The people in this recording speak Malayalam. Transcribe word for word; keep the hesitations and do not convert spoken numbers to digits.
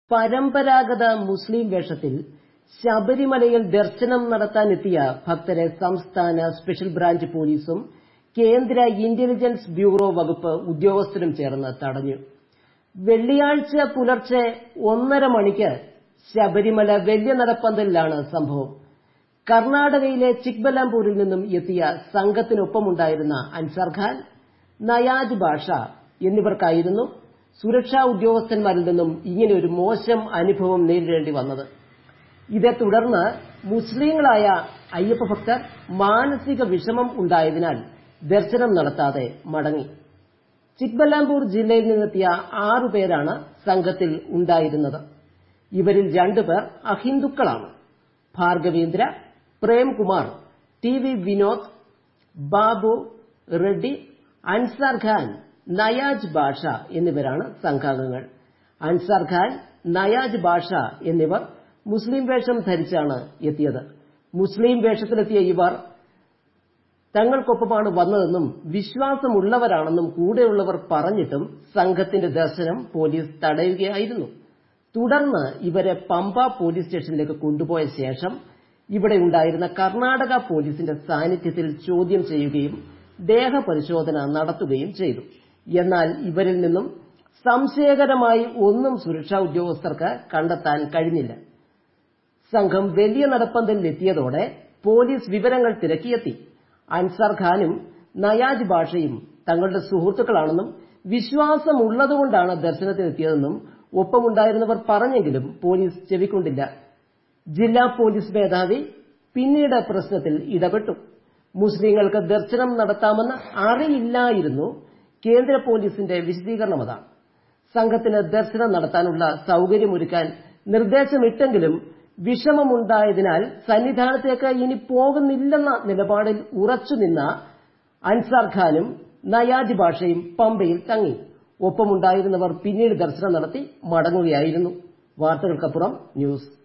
പരമ്പരാഗത മുസ്ലിം വേഷത്തിൽ ശബരിമലയിൽ ദർശനം നടത്താനെത്തിയ ഭക്തരെ സംസ്ഥാന സ്പെഷ്യൽ ബ്രാഞ്ച് പോലീസും കേന്ദ്ര ഇന്റലിജൻസ് ബ്യൂറോ വകുപ്പ് ഉദ്യോഗസ്ഥരും ചേർന്ന് തടഞ്ഞു. വെള്ളിയാഴ്ച പുലർച്ചെ ഒന്നര മണിക്ക് ശബരിമല വലിയ നടപ്പന്തലിലാണ് സംഭവം. കർണാടകയിലെ ചിക്ബലാംപൂരിൽ നിന്നും എത്തിയ സംഘത്തിനൊപ്പമുണ്ടായിരുന്ന അൻസാർ ഖാൻ, നയാജ് ബാഷ എന്നിവർക്കായിരുന്നു സുരക്ഷാ ഉദ്യോഗസ്ഥന്മാരിൽ നിന്നും ഇങ്ങനെയൊരു മോശം അനുഭവം നേരിടേണ്ടി വന്നത്. ഇതേ തുടർന്ന് മുസ്ലിങ്ങളായ അയ്യപ്പ ഭക്തർ മാനസിക വിഷമം ഉണ്ടായതിനാൽ ദർശനം നടത്താതെ മടങ്ങി. ചിക്ബലാംപൂർ ജില്ലയിൽ നിന്നെത്തിയ ആറുപേരാണ് സംഘത്തിൽ ഉണ്ടായിരുന്നത്. ഇവരിൽ രണ്ടുപേർ അഹിന്ദുക്കളാണ്. ഭാർഗവീന്ദ്ര, പ്രേംകുമാർ, ടി വി വിനോദ്, ബാബു റെഡ്ഡി, അൻസാർ ഖാൻ, നയാജ് ബാഷ എന്നിവരാണ് സംഘാംഗങ്ങൾ. അൻസാർ ഖാൻ, നയാജ് ബാഷ എന്നിവർ മുസ്ലിം വേഷം ധരിച്ചാണ് എത്തിയത്. മുസ്ലിം വേഷത്തിലെത്തിയ ഇവർ തങ്ങൾക്കൊപ്പമാണ് വന്നതെന്നും വിശ്വാസമുള്ളവരാണെന്നും കൂടെയുള്ളവർ പറഞ്ഞിട്ടും സംഘത്തിന്റെ ദർശനം പോലീസ് തടയുകയായിരുന്നു. തുടർന്ന് ഇവരെ പമ്പ പോലീസ് സ്റ്റേഷനിലേക്ക് കൊണ്ടുപോയ ശേഷം ഇവിടെ ഉണ്ടായിരുന്ന കർണാടക പോലീസിന്റെ സാന്നിധ്യത്തിൽ ചോദ്യം ചെയ്യുകയും ദേഹപരിശോധന നടത്തുകയും ചെയ്തു. എന്നാൽ ഇവരിൽ നിന്നും സംശയകരമായി ഒന്നും സുരക്ഷാ ഉദ്യോഗസ്ഥർക്ക് കണ്ടെത്താൻ കഴിഞ്ഞില്ല. സംഘം വലിയ നടപ്പന്തലിലെത്തിയതോടെ പോലീസ് വിവരങ്ങൾ തിരക്കിയെത്തി. അൻസാർ ഖാനും നയാജ് ബാഷയും തങ്ങളുടെ സുഹൃത്തുക്കളാണെന്നും വിശ്വാസമുള്ളതുകൊണ്ടാണ് ദർശനത്തിനെത്തിയതെന്നും ഒപ്പമുണ്ടായിരുന്നവർ പറഞ്ഞെങ്കിലും പോലീസ് ചെവിക്കൊണ്ടില്ല. ജില്ലാ പോലീസ് മേധാവി പിന്നീട് പ്രശ്നത്തിൽ ഇടപെട്ടു. മുസ്ലിങ്ങൾക്ക് ദർശനം നടത്താമെന്ന് അറിയില്ലായിരുന്നു. കേന്ദ്ര പോലീസിന്റെ വിശദീകരണം അതാണ്. സംഘത്തിന് ദർശനം നടത്താനുള്ള സൌകര്യമൊരുക്കാൻ നിർദ്ദേശമിട്ടെങ്കിലും വിഷമമുണ്ടായതിനാൽ സന്നിധാനത്തേക്ക് ഇനി പോകുന്നില്ലെന്ന നിലപാടിൽ ഉറച്ചുനിന്ന അൻസാർ ഖാനും നയാജ് ബാഷയും പമ്പയിൽ തങ്ങി. ഒപ്പമുണ്ടായിരുന്നവർ പിന്നീട് ദർശനം നടത്തി മടങ്ങുകയായിരുന്നു. വാർത്തകൾക്കപ്പുറം ന്യൂസ്.